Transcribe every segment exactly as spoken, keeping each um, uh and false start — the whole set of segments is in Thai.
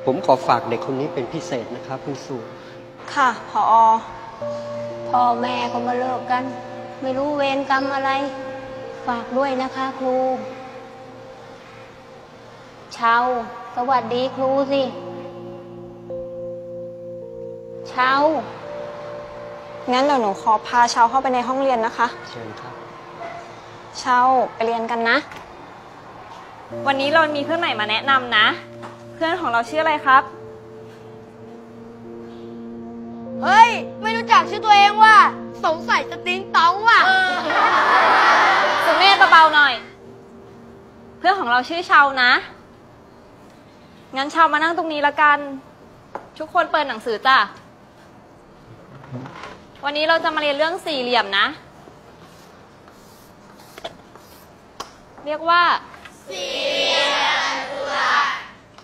ผมขอฝากเด็กคนนี้เป็นพิเศษนะครับคุณสุค่ะผอ. พ่อแม่ก็มาเลิกกันไม่รู้เวรกรรมอะไรฝากด้วยนะคะครูเชาสวัสดีครูสิเชางั้นเดี๋ยวหนูขอพาเชาเข้าไปในห้องเรียนนะคะเชิญครับเชาไปเรียนกันนะวันนี้เรามีเพื่อนใหม่มาแนะนำนะเพื่อนของเราชื่ออะไรครับเฮ้ยไม่รู้จักชื่อตัวเองว่าสงสัยจะติ้งต้องว่ะสุเมธเบาๆหน่อยเพื่อนของเราชื่อเชานะงั้นเชามานั่งตรงนี้ละกันทุกคนเปิดหนังสือจ้ะวันนี้เราจะมาเรียนเรื่องสี่เหลี่ยมนะเรียกว่าสี่เหลี่ยมจัตุรัส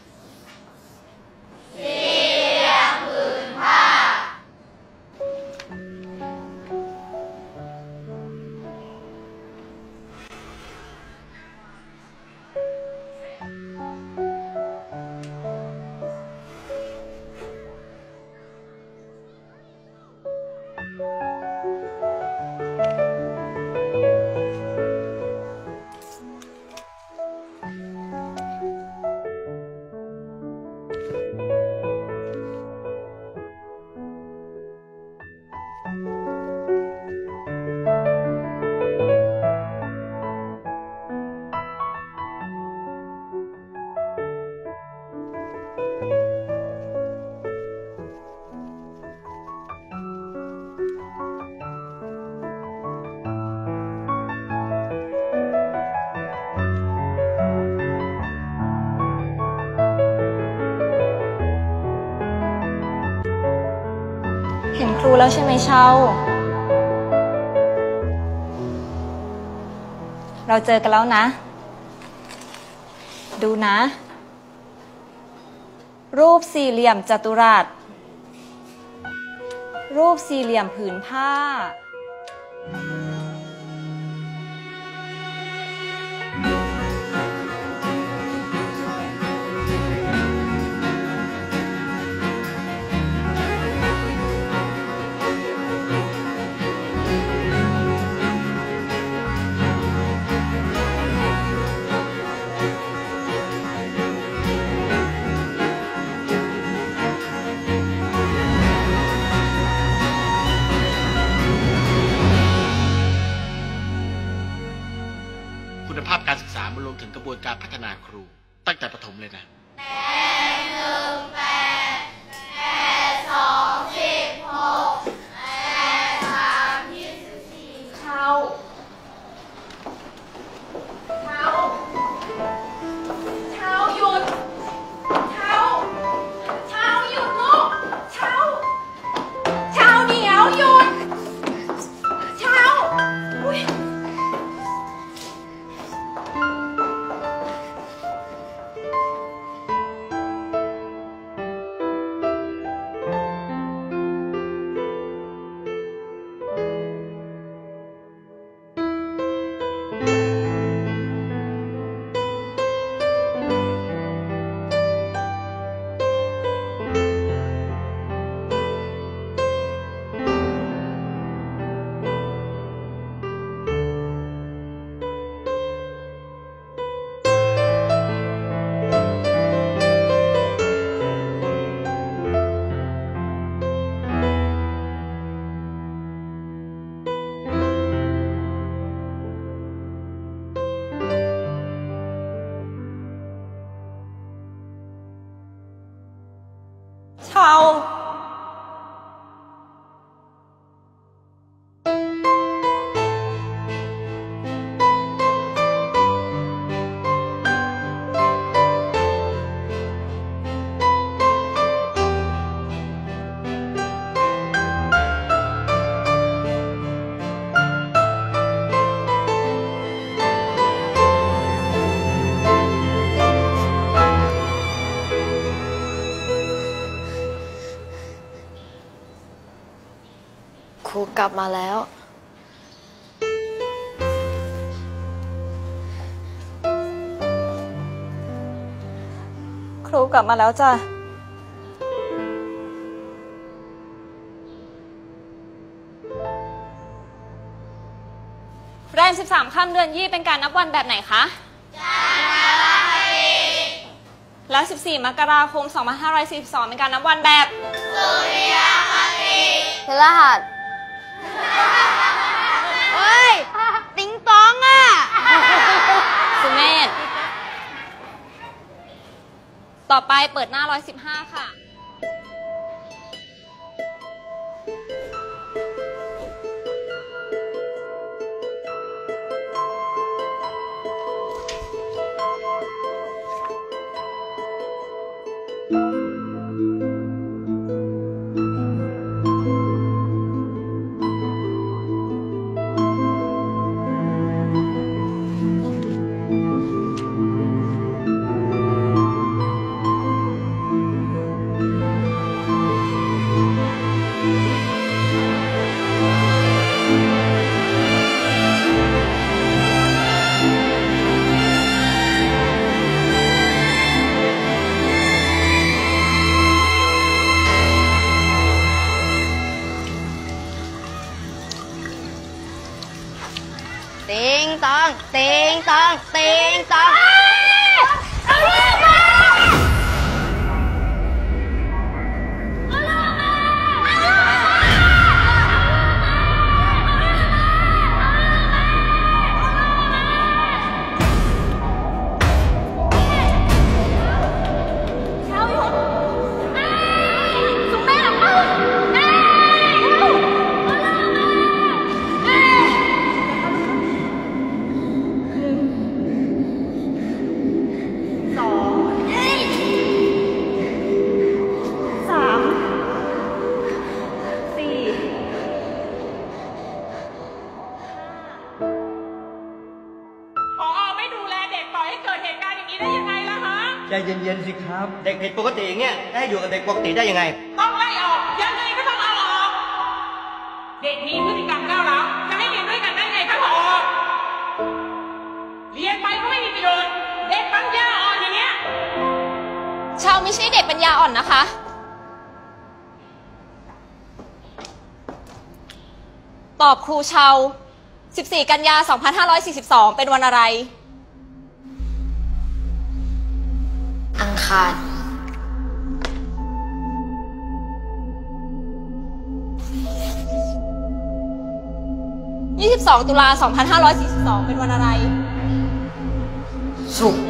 สี่เหลี่ยมผืนผ้าเห็นครูแล้วใช่ไหมเชาเราเจอกันแล้วนะดูนะรูปสี่เหลี่ยมจัตุรัสรูปสี่เหลี่ยมผืนผ้าคุณภาพการศึกษามันรวมถึงกระบวนการพัฒนาครูตั้งแต่ประถมเลยนะเชาครูกลับมาแล้วครูกลับมาแล้วจ้ะค่ำเดือนยี่เป็นการนับวันแบบไหนคะจันทรคติแล้วสิบสี่มกราคมสองพันห้าร้อยสี่สิบสองเป็นการนับวันแบบสุริยคติพฤหัสเฮ้ย ติ๊งตองอ่ะสุเมธต่อไปเปิดหน้าร้อยสิบห้าค่ะติ๊งตองติ๊งตองติ๊งตองใจเย็นๆสิครับ เด็กผิดปกติอย่างเงี้ยให้อยู่กับเด็กปกติได้ยังไงต้องไล่ออกยังไงก็ต้องเอาออกเด็กมีพฤติกรรมก้าวร้าวจะให้เรียนด้วยกันได้ไงครับผอเรียนไปก็ไม่มีประโยชน์เด็กปัญญาอ่อนอย่างเงี้ยชาวไม่ใช่เด็กปัญญาอ่อนนะคะตอบครูชาวสิบสี่กันยาสองพันห้าร้อยสี่สิบสองเป็นวันอะไรอังคารยี่สิบสองตุลาสองพันห้าร้อยสี่สิบสองเป็นวันอะไรศุกร์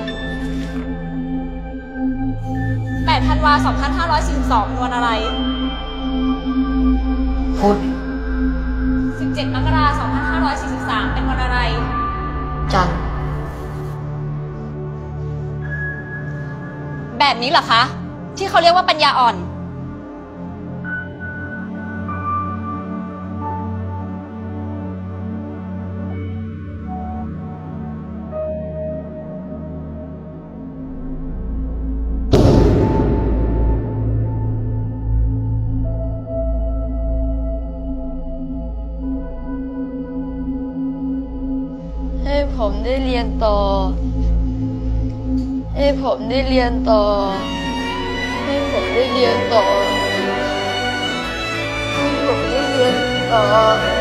แปดธันวาสองพันห้าร้อยสี่สิบสองเป็นวันอะไรพุธสิบเจ็ดมกราคมสองพันห้าร้อยสี่สิบสามเป็นวันอะไรจันทร์แบบนี้เหรอคะที่เขาเรียกว่าปัญญาอ่อนให้ผมได้เรียนต่อให้ผมได้เรียนต่อให้ผมได้เรียนต่อให้ผมได้เรียนต่อ